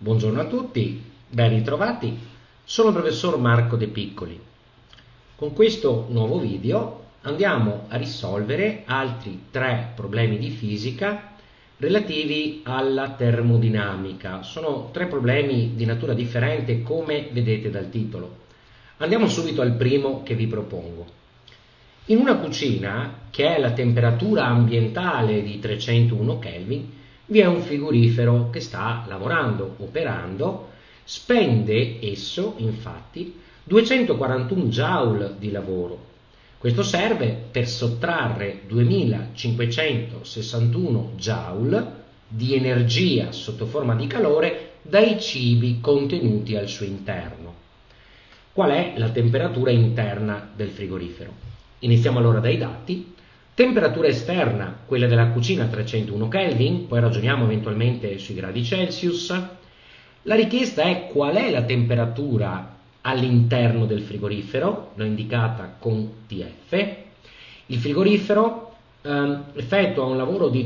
Buongiorno a tutti, ben ritrovati. Sono il professor Marco De Piccoli. Con questo nuovo video andiamo a risolvere altri 3 problemi di fisica relativi alla termodinamica. Sono 3 problemi di natura differente, come vedete dal titolo. Andiamo subito al primo che vi propongo. In una cucina, che è la temperatura ambientale di 301 Kelvin, vi è un frigorifero che sta lavorando, operando, spende esso, infatti, 241 joule di lavoro. Questo serve per sottrarre 2561 joule di energia sotto forma di calore dai cibi contenuti al suo interno. Qual è la temperatura interna del frigorifero? Iniziamo allora dai dati. Temperatura esterna, quella della cucina 301 Kelvin, poi ragioniamo eventualmente sui gradi Celsius. La richiesta è qual è la temperatura all'interno del frigorifero, l'ho indicata con TF. Il frigorifero effettua un lavoro di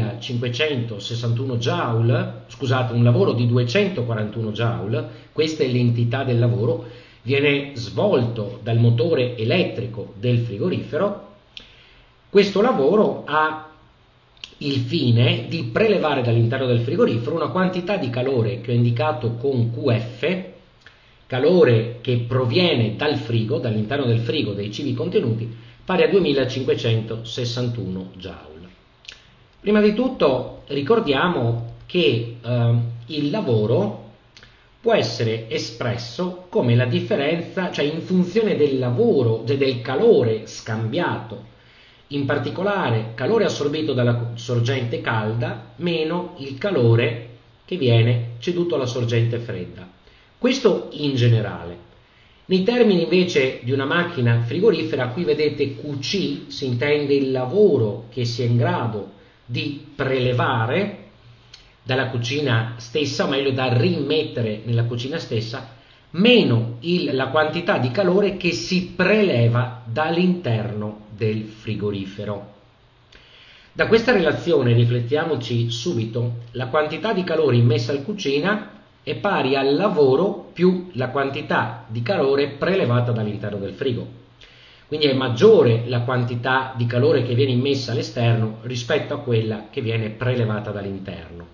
2561 joule, scusate, un lavoro di 241 joule, questa è l'entità del lavoro, viene svolto dal motore elettrico del frigorifero. Questo lavoro ha il fine di prelevare dall'interno del frigorifero una quantità di calore che ho indicato con QF, calore che proviene dal frigo, dall'interno del frigo, dei cibi contenuti, pari a 2561 joule. Prima di tutto ricordiamo che il lavoro può essere espresso come la differenza, cioè in funzione del lavoro, cioè del calore scambiato, in particolare calore assorbito dalla sorgente calda meno il calore che viene ceduto alla sorgente fredda. Questo in generale. Nei termini invece di una macchina frigorifera, qui vedete QC, si intende il lavoro che si è in grado di prelevare dalla cucina stessa, o meglio da rimettere nella cucina stessa, meno la quantità di calore che si preleva dall'interno del frigorifero. Da questa relazione riflettiamoci subito: la quantità di calore immessa alla cucina è pari al lavoro più la quantità di calore prelevata dall'interno del frigo. Quindi è maggiore la quantità di calore che viene immessa all'esterno rispetto a quella che viene prelevata dall'interno.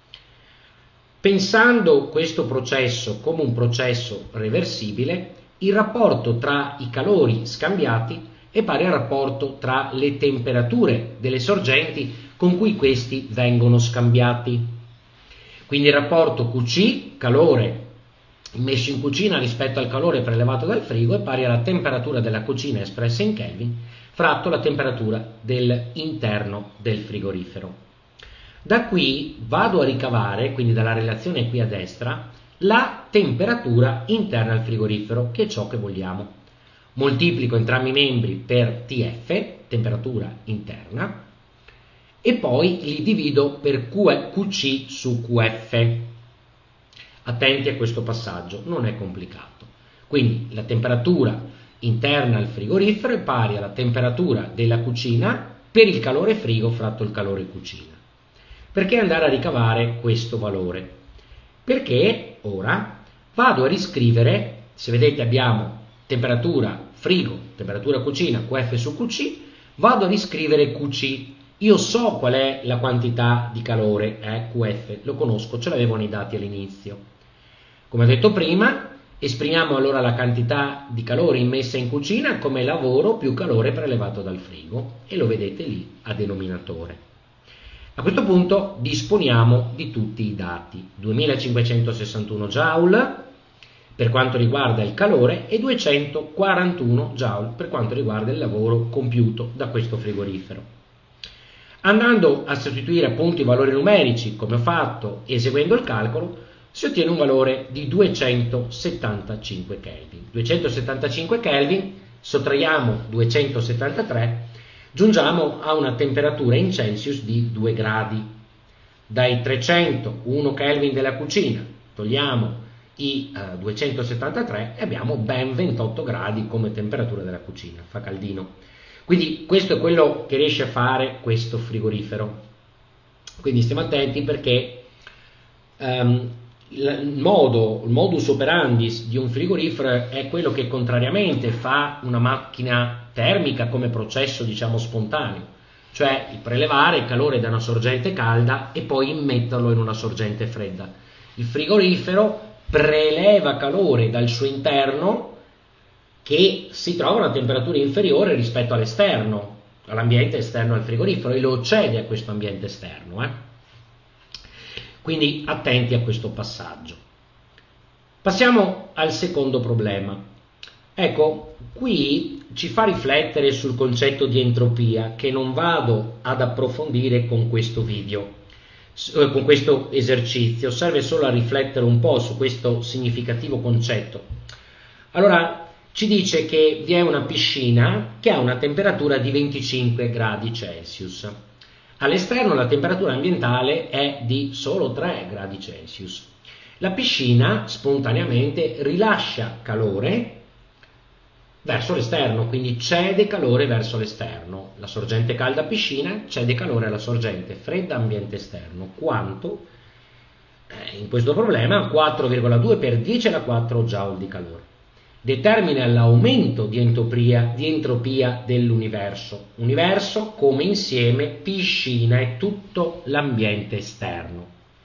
Pensando questo processo come un processo reversibile, il rapporto tra i calori scambiati è pari al rapporto tra le temperature delle sorgenti con cui questi vengono scambiati. Quindi il rapporto QC, calore immesso in cucina rispetto al calore prelevato dal frigo, è pari alla temperatura della cucina espressa in Kelvin fratto la temperatura dell'interno del frigorifero. Da qui vado a ricavare, quindi dalla relazione qui a destra, la temperatura interna al frigorifero, che è ciò che vogliamo. Moltiplico entrambi i membri per TF, temperatura interna, e poi li divido per QC su QF. Attenti a questo passaggio, non è complicato. Quindi la temperatura interna al frigorifero è pari alla temperatura della cucina per il calore frigo fratto il calore cucina. Perché andare a ricavare questo valore? Perché ora vado a riscrivere, se vedete abbiamo temperatura frigo, temperatura cucina, QF su QC, vado a riscrivere QC. Io so qual è la quantità di calore, QF, lo conosco, ce l'avevo nei dati all'inizio. Come ho detto prima, esprimiamo allora la quantità di calore immessa in cucina come lavoro più calore prelevato dal frigo, e lo vedete lì a denominatore. A questo punto disponiamo di tutti i dati: 2561 joule per quanto riguarda il calore e 241 joule per quanto riguarda il lavoro compiuto da questo frigorifero. Andando a sostituire appunto i valori numerici, come ho fatto, eseguendo il calcolo, si ottiene un valore di 275 Kelvin. 275 Kelvin, sottraiamo 273, giungiamo a una temperatura in Celsius di 2 gradi. Dai 301 Kelvin della cucina togliamo i 273 e abbiamo ben 28 gradi come temperatura della cucina, fa caldino. Quindi questo è quello che riesce a fare questo frigorifero. Quindi stiamo attenti perché il modus operandi di un frigorifero è quello che contrariamente fa una macchina termica come processo, diciamo, spontaneo, cioè il prelevare il calore da una sorgente calda e poi immetterlo in una sorgente fredda. Il frigorifero preleva calore dal suo interno che si trova a una temperatura inferiore rispetto all'esterno, all'ambiente esterno al frigorifero, e lo cede a questo ambiente esterno. Quindi attenti a questo passaggio. Passiamo al secondo problema. Ecco, qui ci fa riflettere sul concetto di entropia, che non vado ad approfondire con questo video, con questo esercizio, serve solo a riflettere un po' su questo significativo concetto. Allora, ci dice che vi è una piscina che ha una temperatura di 25 gradi Celsius. All'esterno la temperatura ambientale è di solo 3 gradi Celsius. La piscina spontaneamente rilascia calore verso l'esterno, quindi cede calore verso l'esterno. La sorgente calda piscina cede calore alla sorgente fredda ambiente esterno. Quanto? In questo problema 4,2 per 10 alla 4 joule di calore. Determina l'aumento di entropia dell'universo. Universo come insieme, piscina e tutto l'ambiente esterno.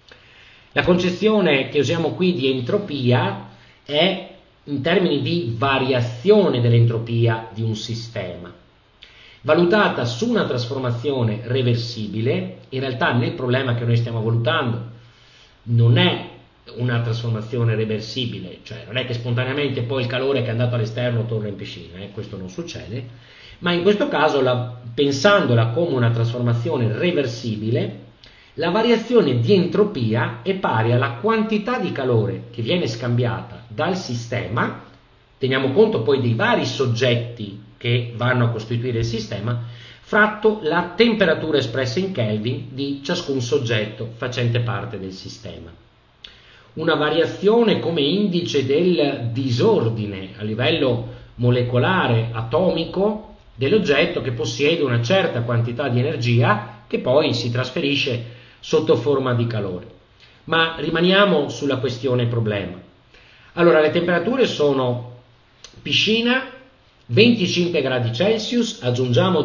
La concezione che usiamo qui di entropia è in termini di variazione dell'entropia di un sistema, valutata su una trasformazione reversibile. In realtà nel problema che noi stiamo valutando non è una trasformazione reversibile, cioè non è che spontaneamente poi il calore che è andato all'esterno torna in piscina, questo non succede, ma in questo caso, pensandola come una trasformazione reversibile, la variazione di entropia è pari alla quantità di calore che viene scambiata dal sistema, teniamo conto poi dei vari soggetti che vanno a costituire il sistema, fratto la temperatura espressa in Kelvin di ciascun soggetto facente parte del sistema. Una variazione come indice del disordine a livello molecolare, atomico, dell'oggetto che possiede una certa quantità di energia che poi si trasferisce sotto forma di calore. Ma rimaniamo sulla questione problema. Allora, le temperature sono piscina 25 gradi Celsius, aggiungiamo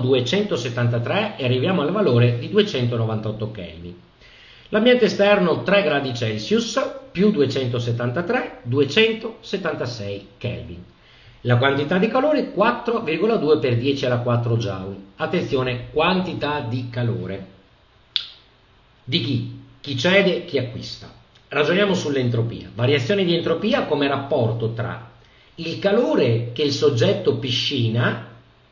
273 e arriviamo al valore di 298 Kelvin. L'ambiente esterno 3 gradi Celsius più 273, 276 Kelvin. La quantità di calore 4,2 per 10 alla 4 joule. Attenzione, quantità di calore. Di chi? Chi cede, chi acquista. Ragioniamo sull'entropia. Variazione di entropia come rapporto tra il calore che il soggetto piscina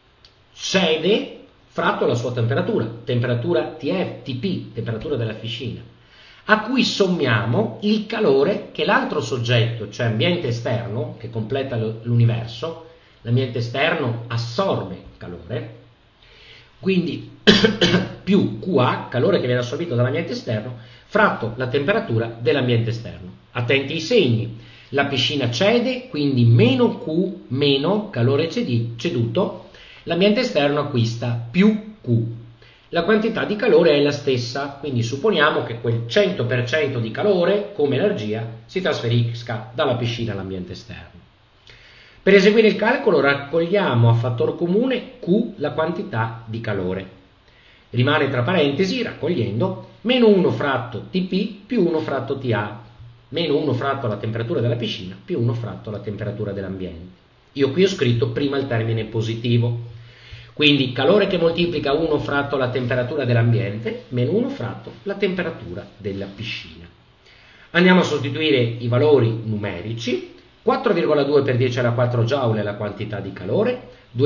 cede fratto la sua temperatura TP, temperatura della piscina, a cui sommiamo il calore che l'altro soggetto, cioè ambiente esterno, che completa l'universo, l'ambiente esterno assorbe calore, quindi più QA, calore che viene assorbito dall'ambiente esterno, fratto la temperatura dell'ambiente esterno. Attenti ai segni, la piscina cede, quindi meno Q, meno calore ceduto, l'ambiente esterno acquista più Q. La quantità di calore è la stessa, quindi supponiamo che quel 100% di calore come energia si trasferisca dalla piscina all'ambiente esterno. Per eseguire il calcolo raccogliamo a fattor comune Q la quantità di calore. Rimane tra parentesi, raccogliendo, meno 1 fratto Tp più 1 fratto Ta, meno 1 fratto la temperatura della piscina più 1 fratto la temperatura dell'ambiente. Io qui ho scritto prima il termine positivo. Quindi calore che moltiplica 1 fratto la temperatura dell'ambiente meno 1 fratto la temperatura della piscina. Andiamo a sostituire i valori numerici. 4,2 per 10 alla 4 joule è la quantità di calore,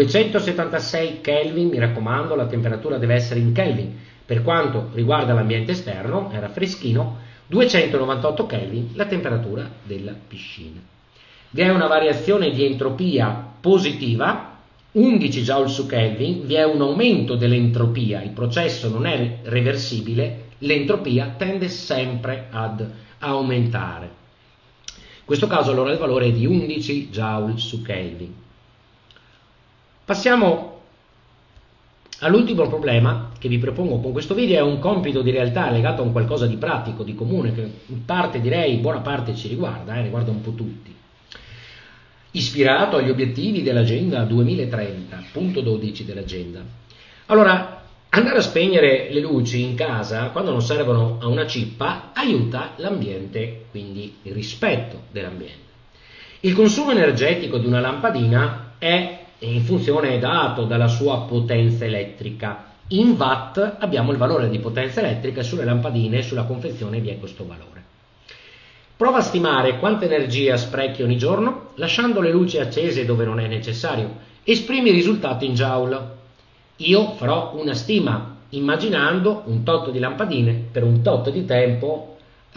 276 Kelvin, mi raccomando, la temperatura deve essere in Kelvin. Per quanto riguarda l'ambiente esterno, era freschino, 298 Kelvin la temperatura della piscina. Vi è una variazione di entropia positiva, 11 joule su Kelvin, vi è un aumento dell'entropia, il processo non è reversibile, l'entropia tende sempre ad aumentare. In questo caso allora il valore è di 11 joule su Kelvin. Passiamo all'ultimo problema che vi propongo con questo video. È un compito di realtà legato a un qualcosa di pratico, di comune, che in parte, direi, buona parte ci riguarda, riguarda un po' tutti. Ispirato agli obiettivi dell'Agenda 2030, punto 12 dell'Agenda. Allora, andare a spegnere le luci in casa quando non servono a una cippa aiuta l'ambiente, quindi il rispetto dell'ambiente. Il consumo energetico di una lampadina è dato dalla sua potenza elettrica. In watt abbiamo il valore di potenza elettrica e sulle lampadine e sulla confezione vi è questo valore. Prova a stimare quanta energia sprechi ogni giorno lasciando le luci accese dove non è necessario. Esprimi il risultato in joule. Io farò una stima immaginando un tot di lampadine per un tot di tempo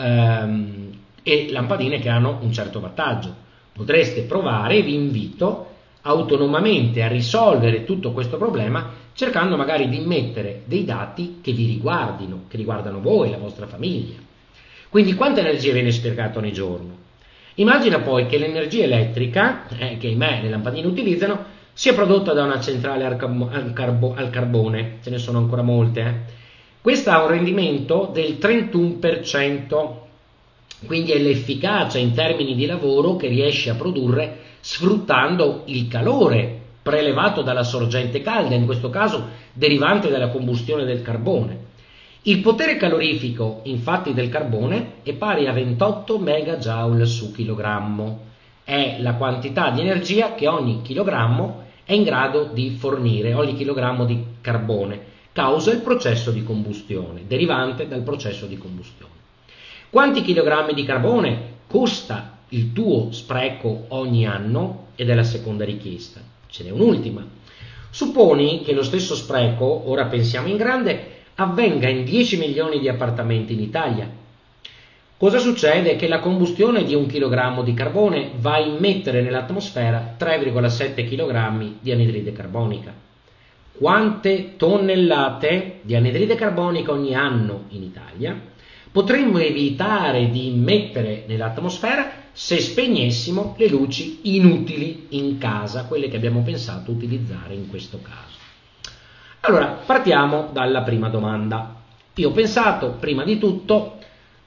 e lampadine che hanno un certo wattaggio. Potreste provare, vi invito, autonomamente a risolvere tutto questo problema cercando magari di mettere dei dati che vi riguardino, che riguardano voi, la vostra famiglia. Quindi quanta energia viene sprecata ogni giorno? Immagina poi che l'energia elettrica, che ahimè le lampadine utilizzano, sia prodotta da una centrale al carbone, ce ne sono ancora molte. Questa ha un rendimento del 31%, quindi è l'efficacia in termini di lavoro che riesce a produrre sfruttando il calore prelevato dalla sorgente calda, in questo caso derivante dalla combustione del carbone. Il potere calorifico, infatti, del carbone è pari a 28 megajoule su chilogrammo. È la quantità di energia che ogni chilogrammo è in grado di fornire, ogni chilogrammo di carbone, causa il processo di combustione, derivante dal processo di combustione. Quanti chilogrammi di carbone costa il tuo spreco ogni anno? Ed è la seconda richiesta. Ce n'è un'ultima. Supponi che lo stesso spreco, ora pensiamo in grande, avvenga in 10 milioni di appartamenti in Italia. Cosa succede? Che la combustione di 1 chilogrammo di carbone va a immettere nell'atmosfera 3,7 kg di anidride carbonica. Quante tonnellate di anidride carbonica ogni anno in Italia potremmo evitare di immettere nell'atmosfera se spegnessimo le luci inutili in casa, quelle che abbiamo pensato utilizzare in questo caso? Allora, partiamo dalla prima domanda. Io ho pensato, prima di tutto,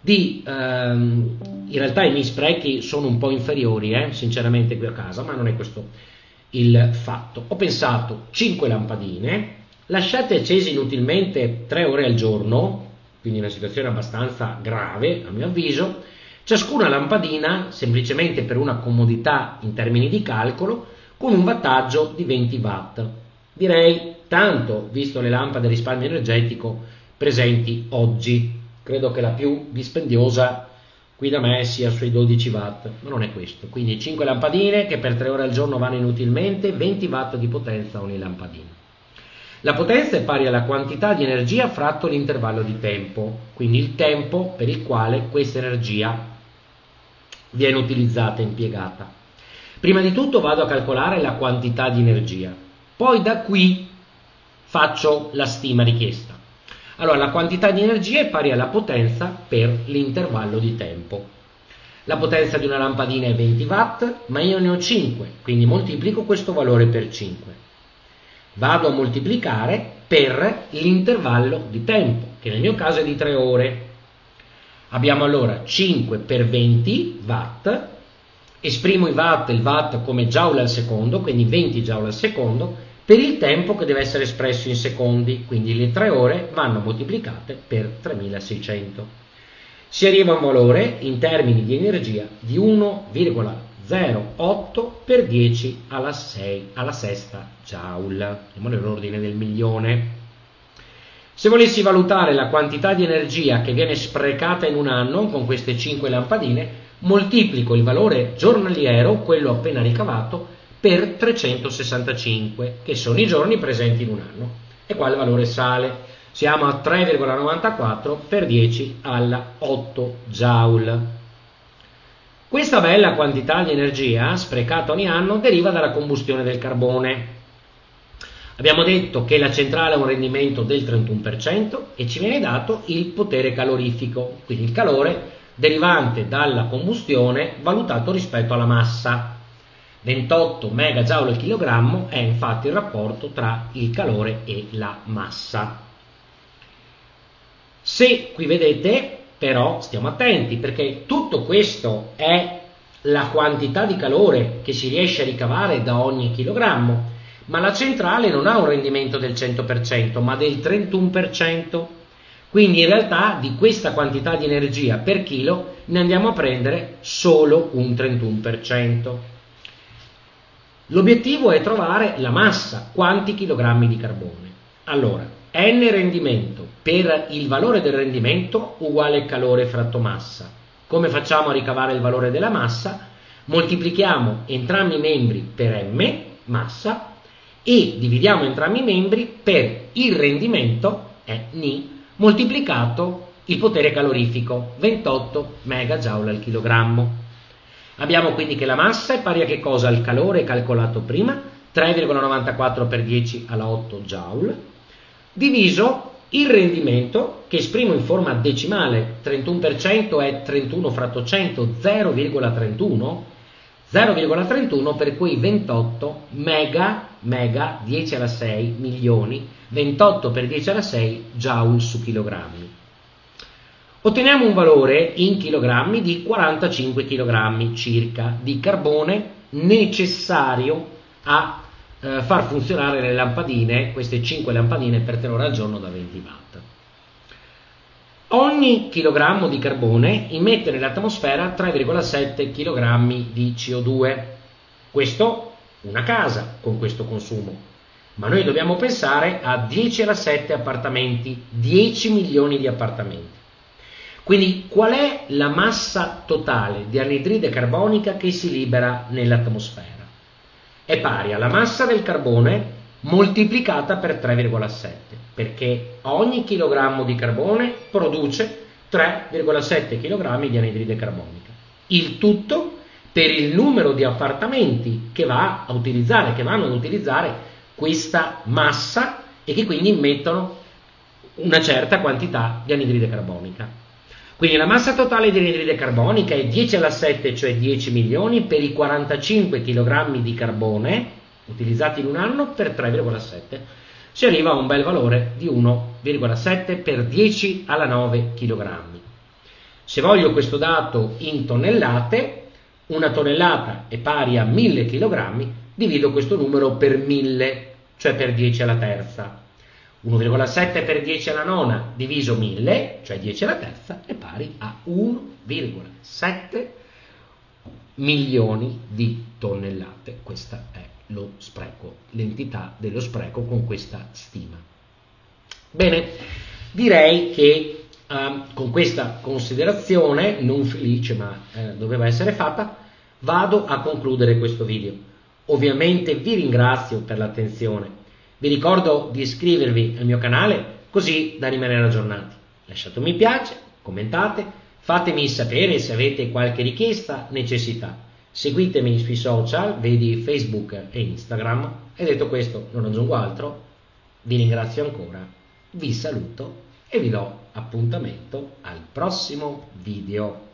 in realtà i miei sprechi sono un po' inferiori, sinceramente qui a casa, ma non è questo il fatto. Ho pensato 5 lampadine, lasciate accese inutilmente 3 ore al giorno, quindi una situazione abbastanza grave a mio avviso, ciascuna lampadina, semplicemente per una comodità in termini di calcolo, con un wattaggio di 20 watt. Direi tanto, visto le lampade a risparmio energetico presenti oggi. Credo che la più dispendiosa qui da me sia sui 12 watt, ma non è questo. Quindi 5 lampadine che per 3 ore al giorno vanno inutilmente, 20 watt di potenza ogni lampadina. La potenza è pari alla quantità di energia fratto l'intervallo di tempo, quindi il tempo per il quale questa energia viene utilizzata e impiegata. Prima di tutto vado a calcolare la quantità di energia, poi da qui faccio la stima richiesta. Allora, la quantità di energia è pari alla potenza per l'intervallo di tempo. La potenza di una lampadina è 20 watt, ma io ne ho 5, quindi moltiplico questo valore per 5. Vado a moltiplicare per l'intervallo di tempo, che nel mio caso è di 3 ore. Abbiamo allora 5 per 20 watt, esprimo il watt come joule al secondo, quindi 20 joule al secondo, per il tempo che deve essere espresso in secondi, quindi le 3 ore vanno moltiplicate per 3600. Si arriva a un valore in termini di energia di 1,08 per 10 alla sesta joule, andiamo nell'ordine del milione. Se volessi valutare la quantità di energia che viene sprecata in un anno con queste 5 lampadine, moltiplico il valore giornaliero, quello appena ricavato, per 365, che sono i giorni presenti in un anno. E qua il valore sale. Siamo a 3,94 per 10 alla 8 joule. Questa bella quantità di energia sprecata ogni anno deriva dalla combustione del carbone. Abbiamo detto che la centrale ha un rendimento del 31% e ci viene dato il potere calorifico, quindi il calore derivante dalla combustione valutato rispetto alla massa. 28 megajoule al chilogrammo è infatti il rapporto tra il calore e la massa. Se qui vedete, però stiamo attenti, perché tutto questo è la quantità di calore che si riesce a ricavare da ogni chilogrammo, ma la centrale non ha un rendimento del 100%, ma del 31%. Quindi in realtà di questa quantità di energia per chilo ne andiamo a prendere solo un 31%. L'obiettivo è trovare la massa, quanti chilogrammi di carbone. Allora, n rendimento per il valore del rendimento uguale calore fratto massa. Come facciamo a ricavare il valore della massa? Moltiplichiamo entrambi i membri per m, massa, e dividiamo entrambi i membri per il rendimento, Ni, moltiplicato il potere calorifico, 28 megajoule al chilogrammo. Abbiamo quindi che la massa è pari a che cosa? Al calore calcolato prima, 3,94 per 10 alla 8 joule, diviso il rendimento, che esprimo in forma decimale, 31% è 31 fratto 100, 0,31, per cui 28 mega 10 alla 6 milioni, 28 per 10 alla 6 joule su chilogrammi. Otteniamo un valore in chilogrammi di 45 kg circa di carbone necessario a far funzionare le lampadine, queste 5 lampadine per 3 ore al giorno da 20 watt. Ogni chilogrammo di carbone immette nell'atmosfera 3,7 kg di CO2. Questo una casa con questo consumo, ma noi dobbiamo pensare a 10 alla 7 appartamenti, 10 milioni di appartamenti. Quindi qual è la massa totale di anidride carbonica che si libera nell'atmosfera? È pari alla massa del carbone moltiplicata per 3,7, perché ogni chilogrammo di carbone produce 3,7 kg di anidride carbonica. Il tutto per il numero di appartamenti che vanno ad utilizzare questa massa e che quindi immettono una certa quantità di anidride carbonica. Quindi la massa totale di anidride carbonica è 10 alla 7, cioè 10 milioni, per i 45 kg di carbone utilizzati in un anno per 3,7. Si arriva a un bel valore di 1,7 per 10 alla 9 kg. Se voglio questo dato in tonnellate, una tonnellata è pari a 1000 kg, divido questo numero per 1000, cioè per 10 alla terza. 1,7 per 10 alla nona diviso 1000, cioè 10 alla terza, è pari a 1,7 milioni di tonnellate. Questo è lo spreco, l'entità dello spreco con questa stima. Bene, direi che con questa considerazione, non felice ma doveva essere fatta, vado a concludere questo video. Ovviamente vi ringrazio per l'attenzione. Vi ricordo di iscrivervi al mio canale così da rimanere aggiornati. Lasciate un mi piace, commentate, fatemi sapere se avete qualche richiesta, necessità. Seguitemi sui social, vedi Facebook e Instagram. E detto questo, non aggiungo altro. Vi ringrazio ancora, vi saluto e vi do appuntamento al prossimo video.